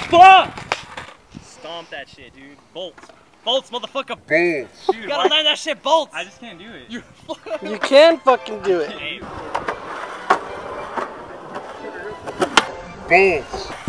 Stomp that shit, dude. Bolts. Bolts, motherfucker. Bolts. Dude, you gotta land that shit bolts. I just can't do it. You can fucking do it. Hey. Bolts.